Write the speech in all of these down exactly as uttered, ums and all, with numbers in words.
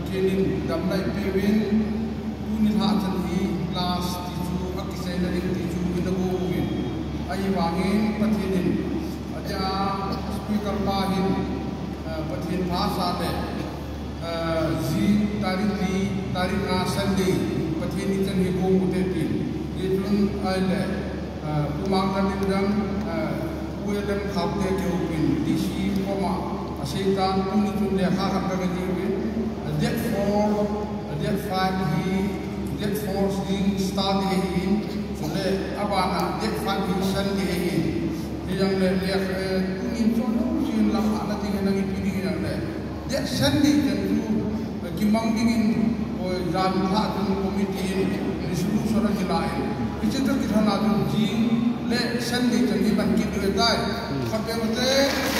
pathianin damnai pewin tunin ha chan hi class ti chu akisena ring ti chu inago win ai wangin pathianin aja speaker pahin pathian bhasa le ji tarik ni tarik na sunday pathian ni chan hi go mute tin ye chun ai le pumang kan dang uedam khabte ke upin disi koma asetan tuni chun le ha ha ka ji win that four that five he that four ding start he le abana that five he sunday he yang le le tuni chun sin la ala ting na ngi pini yang le that sunday kan tu kimang dingin o jan ha tun committee resolution ra jilai bichita kithana tu ji le sunday kan hi ban ki du dai khape mate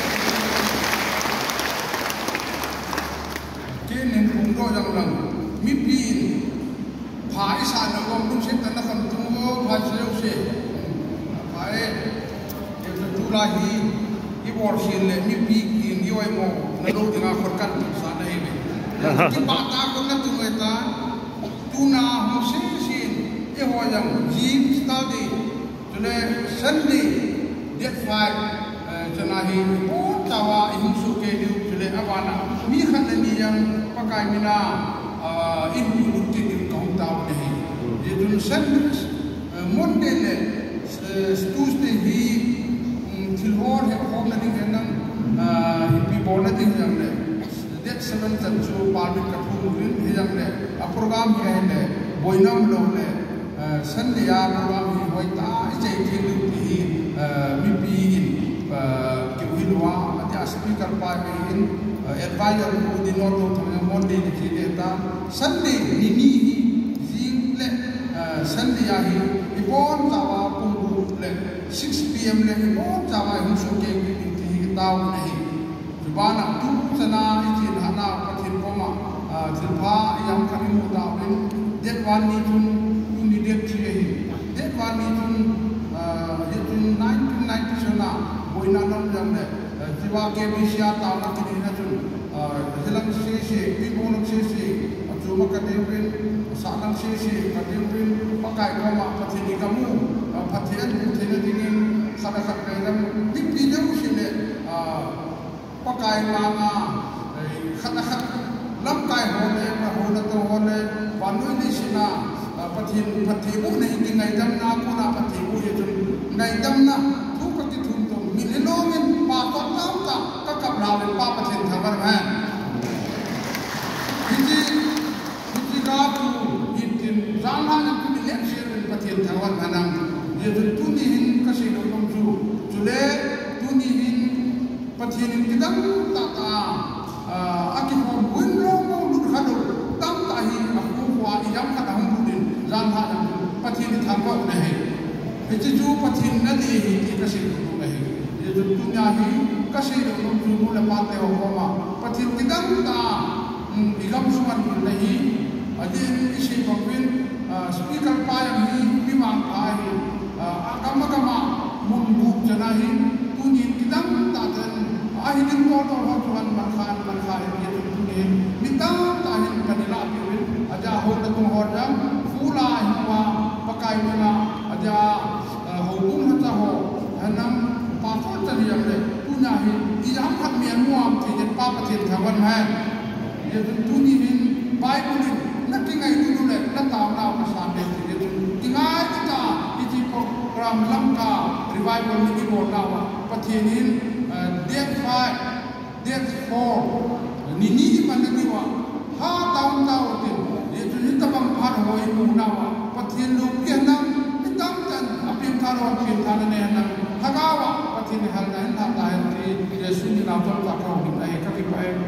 nin kung do yang lang mi pin phai sa na gom dum se tan na kan tu mo phai se se phai e tu la hi i bor sin le mi pi in i oi mo na do dinga khot kan sa na he ki ba ta ko na tu me ta tu na mo se sin e ho yang ji study to le sunday that five jana hi o tawa in su ke du to le abana mi khan ni yang pakai mina in bukti in kaum tahu ni. Jadi sen model Tuesday hi tilhor he kaum nanti henang hippie born nanti yang le. That seven tentu parliament kapung ni yang le. Program ni le boinam lo le. Sen dia program ni hoita ije kilu hi mimpi in kibuhilwa ada speaker pakai advisor who did not know to Monday the data Sunday nini zing le Sunday ahi ibon tawa punggu le six p m le ibon tawa husu ke ki taw nahi jubana tu sana ijin hana pathin koma thilpha yang kami mu tawin that one ni tun ni det thi hi that one ni tun yetun nineteen ninety sana boina nam jam le jiwa ke bisya taw na ki na tun hilang sisi, pibunok sisi, cuma kadipin, salang sisi, kadipin, pakai koma, patini kamu, patian patini dingin, kada kadang, dipinjau sini, pakai lama, kada kad, lamkai hone, hone tu hone, panui di sini, patin patibu ni tinggal jam na, kuna patibu itu, naik jam na, tu kaki tuntung, minilongin, patok tahu tak, kakak lawin pa patin thabar man. Rabu itu zaman itu election patian thawan hanang dia tunihin kasih dong tu jule tunihin patian kita tata akif pun long long hadu tam tahi aku wa idam kata humudin zaman patian thawan nahi itu ju patian nadi itu kasih dong nahi dia dunia hi kasih dong tu mula pate okoma patian kita ta igam suman nahi Adi isi pemimpin speaker payah ni memang payah agama-agama mundur jenahin tunin kita tahan ahirin kotor Tuhan berkah berkah itu tunin minta tahan kanila pirin aja hol datung hodam fula hingga pakai mana aja hukum hata ho hanam pasal jadi yang le tunahin ijam kat mian muam tidak apa tidak kawan man itu tunin Bible natingai dulu le natau na pasande itu tingai kita iji program lamka revival ni botawa patinin date five date four nini mananiwa ha taun taun itu itu bang par hoi munawa patin lu kianam hitam dan apim karo apim kana ne hanam hagawa patin halna na ta ti yesu ni na tol ta ko ni ai ka ki